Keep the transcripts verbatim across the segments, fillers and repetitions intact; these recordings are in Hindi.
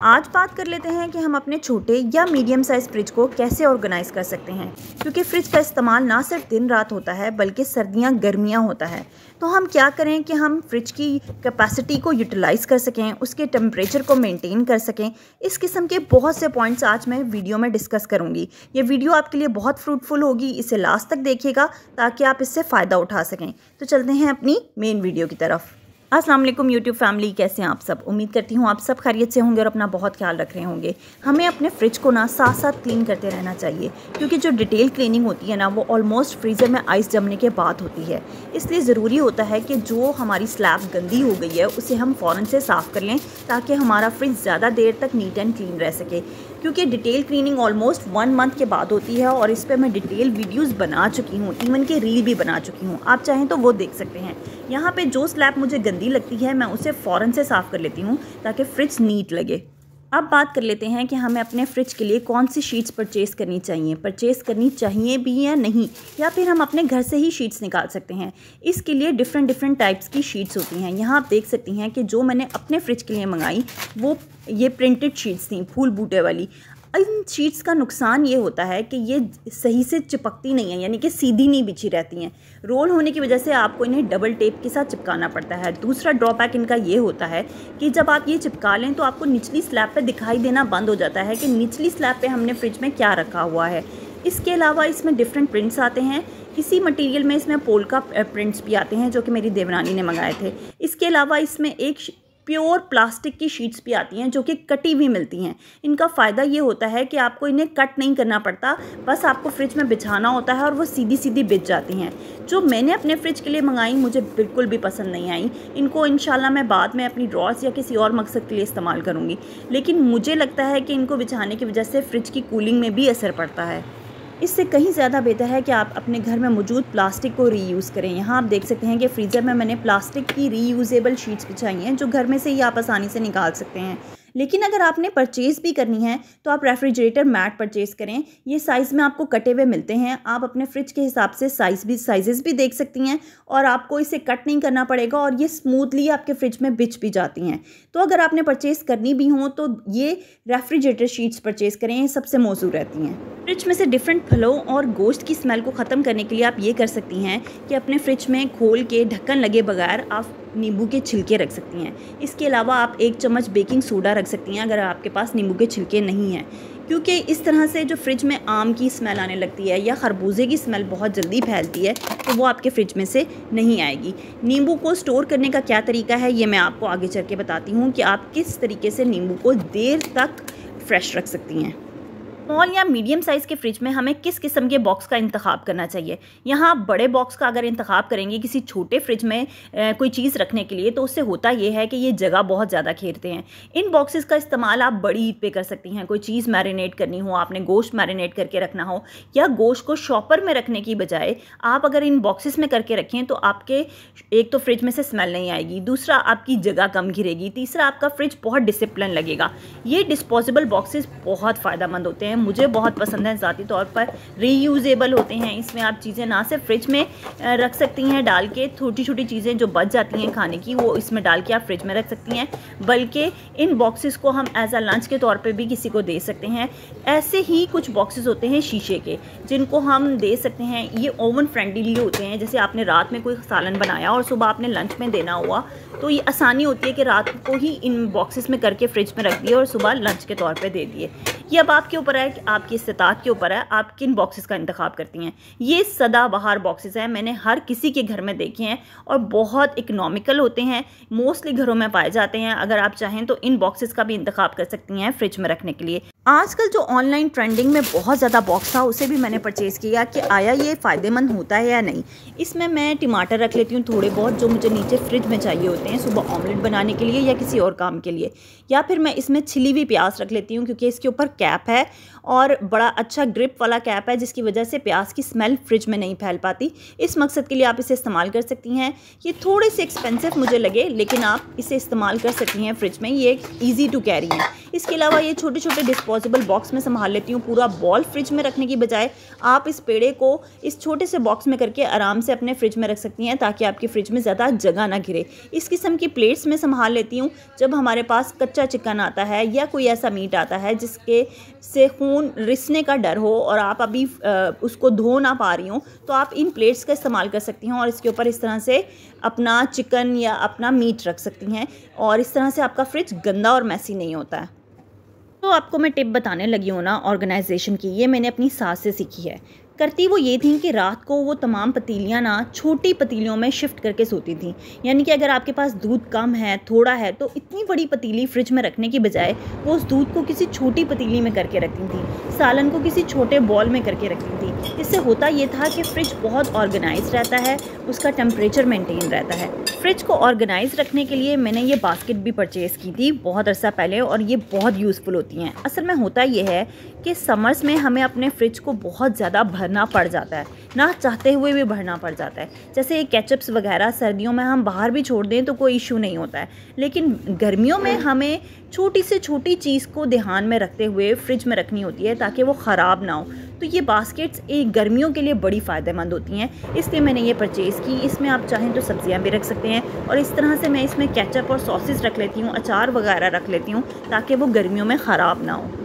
आज बात कर लेते हैं कि हम अपने छोटे या मीडियम साइज़ फ्रिज को कैसे ऑर्गेनाइज़ कर सकते हैं, क्योंकि फ्रिज का इस्तेमाल ना सिर्फ दिन रात होता है बल्कि सर्दियां गर्मियां होता है। तो हम क्या करें कि हम फ्रिज की कैपेसिटी को यूटिलाइज़ कर सकें, उसके टेम्परेचर को मेंटेन कर सकें। इस किस्म के बहुत से पॉइंट्स आज मैं वीडियो में डिस्कस करूंगी। ये वीडियो आपके लिए बहुत फ्रूटफुल होगी, इसे लास्ट तक देखिएगा ताकि आप इससे फ़ायदा उठा सकें। तो चलते हैं अपनी मेन वीडियो की तरफ। अस्सलाम वालेकुम यूट्यूब फैमिली, कैसे हैं आप सब। उम्मीद करती हूँ आप सब खैरियत से होंगे और अपना बहुत ख्याल रख रहे होंगे। हमें अपने फ्रिज को ना साथ साथ क्लीन करते रहना चाहिए, क्योंकि जो डिटेल क्लीनिंग होती है ना वो ऑलमोस्ट फ्रीज़र में आइस जमने के बाद होती है। इसलिए ज़रूरी होता है कि जो हमारी स्लैब गंदी हो गई है उसे हम फ़ौरन से साफ़ कर लें ताकि हमारा फ्रिज ज़्यादा देर तक नीट एंड क्लीन रह सके। क्योंकि detail cleaning almost one month के बाद होती है और इस पर मैं डिटेल वीडियोस बना चुकी हूँ, इवन के रील भी बना चुकी हूँ। आप चाहें तो वो देख सकते हैं। यहाँ पे जो स्लैब मुझे गंदी लगती है मैं उसे फ़ौरन से साफ़ कर लेती हूँ ताकि फ्रिज नीट लगे। अब बात कर लेते हैं कि हमें अपने फ्रिज के लिए कौन सी शीट्स परचेज़ करनी चाहिए, परचेज़ करनी चाहिए भी या नहीं, या फिर हम अपने घर से ही शीट्स निकाल सकते हैं। इसके लिए डिफरेंट डिफरेंट टाइप्स की शीट्स होती हैं। यहाँ आप देख सकती हैं कि जो मैंने अपने फ्रिज के लिए मंगाई वो ये प्रिंटेड शीट्स थी, फूल बूटे वाली। इन शीट्स का नुकसान ये होता है कि ये सही से चिपकती नहीं है, यानी कि सीधी नहीं बिछी रहती हैं। रोल होने की वजह से आपको इन्हें डबल टेप के साथ चिपकाना पड़ता है। दूसरा ड्रॉबैक इनका ये होता है कि जब आप ये चिपका लें तो आपको निचली स्लैब पे दिखाई देना बंद हो जाता है कि निचली स्लैब पे हमने फ्रिज में क्या रखा हुआ है। इसके अलावा इसमें डिफरेंट प्रिंट्स आते हैं। किसी मटेरियल में इसमें पोल्का प्रिंट्स भी आते हैं जो कि मेरी देवरानी ने मंगाए थे। इसके अलावा इसमें एक प्योर प्लास्टिक की शीट्स भी आती हैं जो कि कटी हुई मिलती हैं। इनका फ़ायदा ये होता है कि आपको इन्हें कट नहीं करना पड़ता, बस आपको फ्रिज में बिछाना होता है और वो सीधी सीधी बिछ जाती हैं। जो मैंने अपने फ्रिज के लिए मंगाई मुझे बिल्कुल भी पसंद नहीं आई। इनको इंशाल्लाह मैं बाद में अपनी ड्रॉर्स या किसी और मकसद के लिए इस्तेमाल करूँगी, लेकिन मुझे लगता है कि इनको बिछाने की वजह से फ्रिज की कूलिंग में भी असर पड़ता है। इससे कहीं ज़्यादा बेहतर है कि आप अपने घर में मौजूद प्लास्टिक को रीयूज़ करें। यहाँ आप देख सकते हैं कि फ्रीज़र में मैंने प्लास्टिक की रीयूजेबल शीट्स बिछाई हैं जो घर में से ही आप आसानी से निकाल सकते हैं। लेकिन अगर आपने परचेज़ भी करनी है तो आप रेफ्रिजरेटर मैट परचेज़ करें। ये साइज़ में आपको कटे हुए मिलते हैं। आप अपने फ्रिज के हिसाब से साइज़ भी साइजेस भी देख सकती हैं और आपको इसे कट नहीं करना पड़ेगा और ये स्मूथली आपके फ्रिज में बिछ भी जाती हैं। तो अगर आपने परचेज़ करनी भी हो तो ये रेफ्रिजरेटर शीट्स परचेज़ करें, ये सबसे मौजूद रहती हैं। फ्रिज में से डिफरेंट फलों और गोश्त की स्मेल को ख़त्म करने के लिए आप ये कर सकती हैं कि अपने फ्रिज में खोल के ढक्कन लगे बगैर आप नींबू के छिलके रख सकती हैं। इसके अलावा आप एक चम्मच बेकिंग सोडा रख सकती हैं अगर आपके पास नींबू के छिलके नहीं हैं, क्योंकि इस तरह से जो फ्रिज में आम की स्मेल आने लगती है या खरबूजे की स्मेल बहुत जल्दी फैलती है तो वो आपके फ्रिज में से नहीं आएगी। नींबू को स्टोर करने का क्या तरीका है ये मैं आपको आगे चल के बताती हूँ कि आप किस तरीके से नींबू को देर तक फ्रेश रख सकती हैं। स्मॉल या मीडियम साइज़ के फ्रिज में हमें किस किस्म के बॉक्स का इंतखाब करना चाहिए। यहाँ आप बड़े बॉक्स का अगर इंतखाब करेंगे किसी छोटे फ्रिज में ए, कोई चीज़ रखने के लिए तो उससे होता ये है कि ये जगह बहुत ज़्यादा घेरते हैं। इन बॉक्सेस का इस्तेमाल आप बड़ी ईद पे कर सकती हैं। कोई चीज़ मैरिनेट करनी हो, आपने गोश्त मैरिनेट करके रखना हो, या गोश्त को शॉपर में रखने की बजाय आप अगर इन बॉक्सेस में करके रखें तो आपके एक तो फ्रिज में से स्मेल नहीं आएगी, दूसरा आपकी जगह कम घिरेगी, तीसरा आपका फ्रिज बहुत डिसिप्लिन लगेगा। ये डिस्पोजेबल बॉक्सेस बहुत फ़ायदेमंद होते हैं, मुझे बहुत पसंद है। ज़ाती तौर पर रीयूजेबल होते हैं। इसमें आप चीज़ें ना सिर्फ फ्रिज में रख सकती हैं डाल के, छोटी छोटी चीज़ें जो बच जाती हैं खाने की वो इसमें डाल के आप फ्रिज में रख सकती हैं, बल्कि इन बॉक्सेस को हम एज अ लंच के तौर पे भी किसी को दे सकते हैं। ऐसे ही कुछ बॉक्सेस होते हैं शीशे के जिनको हम दे सकते हैं। ये ओवन फ्रेंडली होते हैं। जैसे आपने रात में कोई सालन बनाया और सुबह आपने लंच में देना हुआ तो ये आसानी होती है कि रात को ही इन बॉक्सेस में करके फ्रिज में रख दिए और सुबह लंच के तौर पे दे दिए। ये अब आपके ऊपर है, आपकी इस्तात के ऊपर है, आप किन बॉक्सेस का इंतखाब करती हैं। ये सदाबहार बॉक्सेस हैं, मैंने हर किसी के घर में देखे हैं और बहुत इकोनॉमिकल होते हैं, मोस्टली घरों में पाए जाते हैं। अगर आप चाहें तो इन बॉक्सेस का भी इंतखाब कर सकती हैं फ्रिज में रखने के लिए। आजकल जो ऑनलाइन ट्रेंडिंग में बहुत ज़्यादा बॉक्स था उसे भी मैंने परचेज़ किया कि आया ये फ़ायदेमंद होता है या नहीं। इसमें मैं टमाटर रख लेती हूँ थोड़े बहुत जो मुझे नीचे फ्रिज में चाहिए होते हैं सुबह ऑमलेट बनाने के लिए या किसी और काम के लिए, या फिर मैं इसमें छिली हुई प्याज रख लेती हूँ क्योंकि इसके ऊपर कैप है और बड़ा अच्छा ग्रिप वाला कैप है जिसकी वजह से प्याज की स्मेल फ्रिज में नहीं फैल पाती। इस मकसद के लिए आप इसे इस्तेमाल कर सकती हैं। ये थोड़े से एक्सपेंसिव मुझे लगे लेकिन आप इसे इस्तेमाल कर सकती हैं फ्रिज में, ये एक ईजी टू कैरी है। इसके अलावा ये छोटे छोटे डिस्पोजेबल बॉक्स में संभाल लेती हूँ। पूरा बॉल फ्रिज में रखने की बजाय आप इस पेड़े को इस छोटे से बॉक्स में करके आराम से अपने फ्रिज में रख सकती हैं ताकि आपकी फ्रिज में ज़्यादा जगह ना घिरे। इस किस्म की प्लेट्स में संभाल लेती हूँ जब हमारे पास कच्चा चिकन आता है या कोई ऐसा मीट आता है जिसके से खून रिसने का डर हो और आप अभी उसको धो ना पा रही हो, तो आप इन प्लेट्स का इस्तेमाल कर सकती हैं और इसके ऊपर इस तरह से अपना चिकन या अपना मीट रख सकती हैं और इस तरह से आपका फ्रिज गंदा और मैसी नहीं होता है। तो आपको मैं टिप बताने लगी हूँ ना ऑर्गेनाइजेशन की, ये मैंने अपनी सास से सीखी है। करती वो ये थी कि रात को वो तमाम पतीलियाँ ना छोटी पतीलियों में शिफ्ट करके सोती थी। यानी कि अगर आपके पास दूध कम है, थोड़ा है, तो इतनी बड़ी पतीली फ्रिज में रखने की बजाय वो उस दूध को किसी छोटी पतीली में करके रखती थी, सालन को किसी छोटे बॉल में करके रखती थी। इससे होता ये था कि फ्रिज बहुत ऑर्गेनाइज रहता है, उसका टेम्परेचर मेंटेन रहता है। फ्रिज को ऑर्गेनाइज रखने के लिए मैंने ये बास्केट भी परचेज़ की थी बहुत अर्सा पहले और ये बहुत यूज़फुल होती हैं। असल में होता ये है कि समर्स में हमें अपने फ्रिज को बहुत ज़्यादा भरना पड़ जाता है, ना चाहते हुए भी भरना पड़ जाता है। जैसे केचप्स वगैरह सर्दियों में हम बाहर भी छोड़ दें तो कोई इशू नहीं होता है, लेकिन गर्मियों में हमें छोटी से छोटी चीज़ को ध्यान में रखते हुए फ्रिज में रखनी होती है ताकि वो ख़राब ना हो। तो ये बास्केट्स एक गर्मियों के लिए बड़ी फ़ायदेमंद होती हैं, इसलिए मैंने ये परचेज़ की। इसमें आप चाहें तो सब्जियां भी रख सकते हैं और इस तरह से मैं इसमें केचप और सॉसेस रख लेती हूँ, अचार वगैरह रख लेती हूँ ताकि वो गर्मियों में ख़राब ना हो।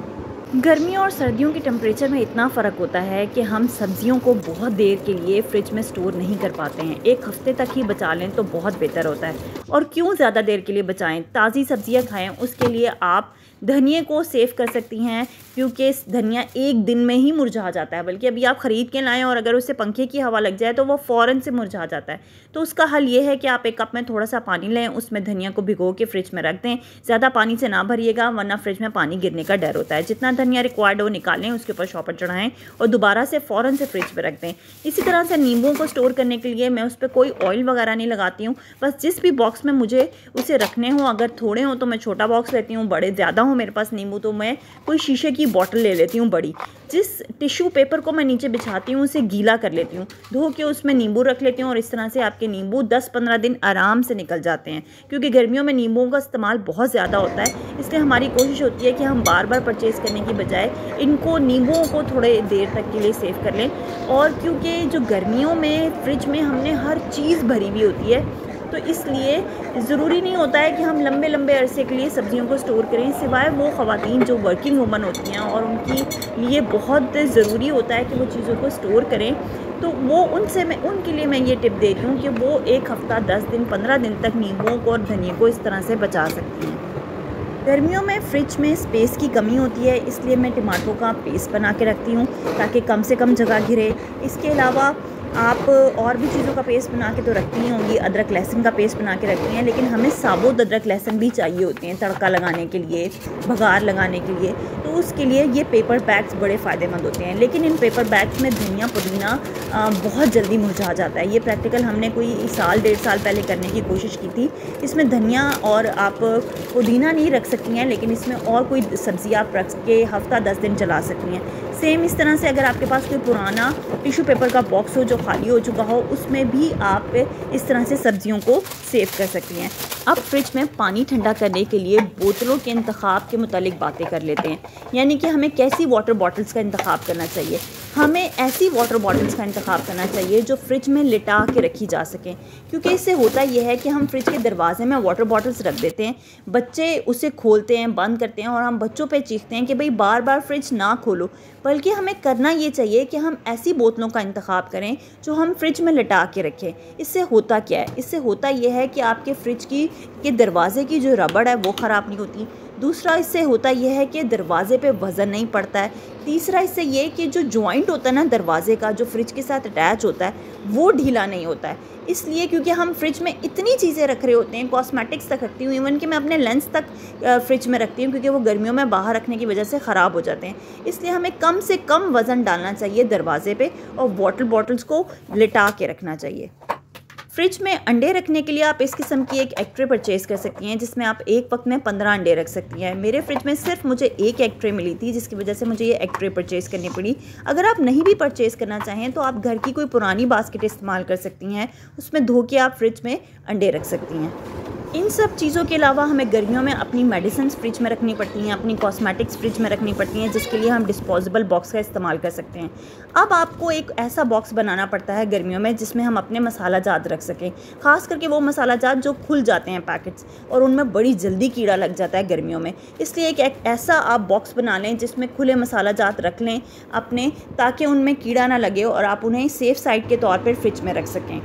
गर्मियों और सर्दियों के टेम्परेचर में इतना फ़र्क होता है कि हम सब्ज़ियों को बहुत देर के लिए फ्रिज में स्टोर नहीं कर पाते हैं। एक हफ़्ते तक ही बचा लें तो बहुत बेहतर होता है। और क्यों ज़्यादा देर के लिए बचाएं, ताज़ी सब्ज़ियां खाएं, उसके लिए आप धनिए को सेव कर सकती हैं क्योंकि धनिया एक दिन में ही मुरझा जाता है, बल्कि अभी आप ख़रीद के लाएं और अगर उसे पंखे की हवा लग जाए तो वो फ़ौरन से मुरझा जाता है। तो उसका हल ये है कि आप एक कप में थोड़ा सा पानी लें, उसमें धनिया को भिगो के फ्रिज में रख दें। ज़्यादा पानी से ना भरिएगा वरना फ्रिज में पानी गिरने का डर होता है। जितना धनिया रिक्वायर्ड हो निकालें, उसके ऊपर शॉपर चढ़ाएँ और दोबारा से फ़ौरन से फ्रिज में रख दें। इसी तरह से नींबुओं को स्टोर करने के लिए मैं उस पर कोई ऑयल वगैरह नहीं लगाती हूँ, बस जिस भी बॉक्स में मुझे उसे रखने हों, अगर थोड़े हों तो मैं छोटा बॉक्स लेती हूँ, बड़े ज़्यादा हों मेरे पास नींबू तो मैं कोई शीशे की बोतल ले लेती हूँ बड़ी। जिस टिश्यू पेपर को मैं नीचे बिछाती हूँ उसे गीला कर लेती हूँ, धो के उसमें नींबू रख लेती हूँ और इस तरह से आपके नींबू दस पंद्रह दिन आराम से निकल जाते हैं। क्योंकि गर्मियों में नींबुओं का इस्तेमाल बहुत ज़्यादा होता है, इसलिए हमारी कोशिश होती है कि हम बार बार परचेज़ करने की बजाय इनको नींबुओं को थोड़े देर तक के लिए सेव कर लें। और क्योंकि जो गर्मियों में फ्रिज में हमने हर चीज़ भरी हुई होती है, तो इसलिए ज़रूरी नहीं होता है कि हम लंबे लंबे अरसे के लिए सब्ज़ियों को स्टोर करें, सिवाय वो ख़वातीन जो वर्किंग वूमन होती हैं और उनकी लिए बहुत ज़रूरी होता है कि वो चीज़ों को स्टोर करें। तो वो उनसे मैं उनके लिए मैं ये टिप दे रही हूँ कि वो एक हफ़्ता दस दिन पंद्रह दिन तक नींबुओं को और धनिया को इस तरह से बचा सकती हैं। गर्मियों में फ्रिज में स्पेस की कमी होती है, इसलिए मैं टमाटरों का पेस्ट बना के रखती हूँ ताकि कम से कम जगह घिरे। इसके अलावा आप और भी चीज़ों का पेस्ट बना के तो रखती ही होंगी, अदरक लहसुन का पेस्ट बना के रखती हैं, लेकिन हमें साबुत अदरक लहसुन भी चाहिए होते हैं तड़का लगाने के लिए, भगार लगाने के लिए। तो उसके लिए ये पेपर बैग्स बड़े फ़ायदेमंद होते हैं। लेकिन इन पेपर बैग्स में धनिया पुदीना बहुत जल्दी मुरझा जाता है। ये प्रैक्टिकल हमने कोई साल डेढ़ साल पहले करने की कोशिश की थी। इसमें धनिया और आप पुदीना नहीं रख सकती हैं, लेकिन इसमें और कोई सब्ज़ी आप रख के हफ़्ता दस दिन चला सकती हैं। सेम इस तरह से अगर आपके पास कोई पुराना टिश्यू पेपर का बॉक्स हो जो खाली हो चुका हो, उसमें भी आप इस तरह से सब्जियों को सेव कर सकती हैं। अब फ्रिज में पानी ठंडा करने के लिए बोतलों के इंतखाब के मुतालिक बातें कर लेते हैं। यानी कि हमें कैसी वाटर बॉटल्स का इंतखाब करना चाहिए। हमें ऐसी वाटर बॉटल्स का इंतखाब करना चाहिए जो फ्रिज में लिटा के रखी जा सकें, क्योंकि इससे होता यह है कि हम फ्रिज के दरवाजे में वाटर बॉटल्स रख देते हैं, बच्चे उसे खोलते हैं, बंद करते हैं और हम बच्चों पे चीखते हैं कि भाई बार बार फ्रिज ना खोलो। बल्कि हमें करना ये चाहिए कि हम ऐसी बोतलों का इंतखाब करें जो हम फ्रिज में लिटा के रखें। इससे होता क्या है, इससे होता यह है कि आपके फ्रिज की के दरवाजे की जो रबड़ है वो ख़राब नहीं होती। दूसरा इससे होता यह है कि दरवाजे पे वज़न नहीं पड़ता है। तीसरा इससे ये कि जो जॉइंट होता है ना दरवाजे का, जो फ्रिज के साथ अटैच होता है, वो ढीला नहीं होता है। इसलिए क्योंकि हम फ्रिज में इतनी चीज़ें रख रहे होते हैं, कॉस्मेटिक्स तक रखती हूँ, इवन कि मैं अपने लेंस तक फ्रिज में रखती हूँ क्योंकि वो गर्मियों में बाहर रखने की वजह से ख़राब हो जाते हैं। इसलिए हमें कम से कम वज़न डालना चाहिए दरवाजे पे और वाटर बॉटल्स को लिटा के रखना चाहिए। फ्रिज में अंडे रखने के लिए आप इस किस्म की एक एग ट्रे परचेज़ कर सकती हैं, जिसमें आप एक वक्त में पंद्रह अंडे रख सकती हैं। मेरे फ्रिज में सिर्फ मुझे एक एग ट्रे मिली थी, जिसकी वजह से मुझे ये एग ट्रे परचेज़ करनी पड़ी। अगर आप नहीं भी परचेज़ करना चाहें तो आप घर की कोई पुरानी बास्केट इस्तेमाल कर सकती हैं, उसमें धो के आप फ्रिज में अंडे रख सकती हैं। इन सब चीज़ों के अलावा हमें गर्मियों में अपनी मेडिसिन फ्रिज में रखनी पड़ती हैं, अपनी कॉस्मेटिक्स फ्रिज में रखनी पड़ती हैं, जिसके लिए हम डिस्पोजेबल बॉक्स का इस्तेमाल कर सकते हैं। अब आपको एक ऐसा बॉक्स बनाना पड़ता है गर्मियों में जिसमें हम अपने मसाला जात रख सकें, ख़ास करके वो मसाला जात जो खुल जाते हैं पैकेट्स और उनमें बड़ी जल्दी कीड़ा लग जाता है गर्मियों में। इसलिए एक, एक ऐसा आप बॉक्स बना लें जिसमें खुले मसाला जात रख लें अपने, ताकि उनमें कीड़ा ना लगे और आप उन्हें सेफ़ साइड के तौर पर फ्रिज में रख सकें।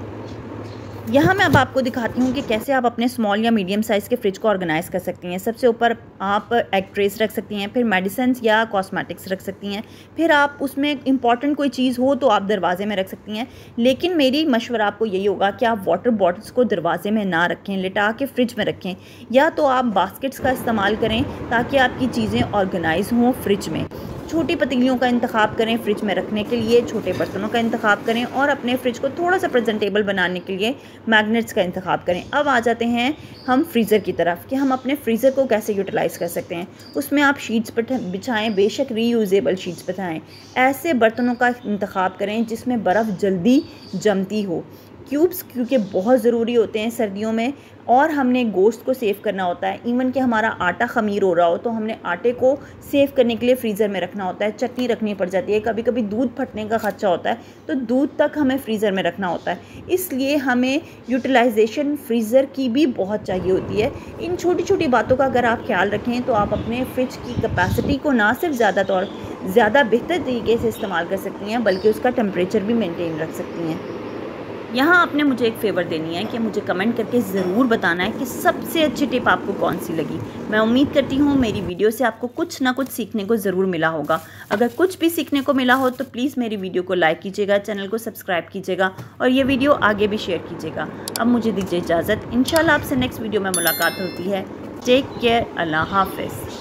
यहाँ मैं अब आपको दिखाती हूँ कि कैसे आप अपने स्मॉल या मीडियम साइज़ के फ्रिज को ऑर्गेनाइज़ कर सकती हैं। सबसे ऊपर आप एग ट्रेस रख सकती हैं, फिर मेडिसिन या कॉस्मेटिक्स रख सकती हैं, फिर आप उसमें इंपॉर्टेंट कोई चीज़ हो तो आप दरवाजे में रख सकती हैं। लेकिन मेरी मशवरा आपको यही होगा कि आप वाटर बॉटल्स को दरवाजे में ना रखें, लिटा के फ्रिज में रखें, या तो आप बास्केट्स का इस्तेमाल करें ताकि आपकी चीज़ें ऑर्गेनाइज़ हों फ्रिज में। छोटी पतीलियों का इंतखाब करें फ्रिज में रखने के लिए, छोटे बर्तनों का इंतखाब करें और अपने फ्रिज को थोड़ा सा प्रेजेंटेबल बनाने के लिए मैग्नेट्स का इंतखाब करें। अब आ जाते हैं हम फ्रीज़र की तरफ कि हम अपने फ्रीज़र को कैसे यूटिलाइज़ कर सकते हैं। उसमें आप शीट्स बिछाएं, बेशक रीयूजेबल शीट्स बिछाएं। ऐसे बर्तनों का इंतखाब करें जिसमें बर्फ़ जल्दी जमती हो। क्यूब्स क्योंकि बहुत ज़रूरी होते हैं सर्दियों में, और हमने गोश्त को सेव करना होता है। इवन कि हमारा आटा ख़मीर हो रहा हो तो हमने आटे को सेव करने के लिए फ्रीज़र में रखना होता है। चटनी रखनी पड़ जाती है, कभी कभी दूध फटने का खदशा होता है तो दूध तक हमें फ्रीज़र में रखना होता है। इसलिए हमें यूटिलाइजेशन फ्रीज़र की भी बहुत चाहिए होती है। इन छोटी छोटी बातों का अगर आप ख्याल रखें तो आप अपने फ्रिज की कैपेसिटी को ना सिर्फ ज़्यादा तौर ज़्यादा बेहतर तरीके से इस्तेमाल कर सकती हैं, बल्कि उसका टेम्परेचर भी मेनटेन रख सकती हैं। यहाँ आपने मुझे एक फ़ेवर देनी है कि मुझे कमेंट करके ज़रूर बताना है कि सबसे अच्छी टिप आपको कौन सी लगी। मैं उम्मीद करती हूँ मेरी वीडियो से आपको कुछ ना कुछ सीखने को ज़रूर मिला होगा। अगर कुछ भी सीखने को मिला हो तो प्लीज़ मेरी वीडियो को लाइक कीजिएगा, चैनल को सब्सक्राइब कीजिएगा और ये वीडियो आगे भी शेयर कीजिएगा। अब मुझे दीजिए इजाज़त, इंशाल्लाह आपसे नेक्स्ट वीडियो में मुलाकात होती है। टेक केयर, अल्लाह हाफ़िज़।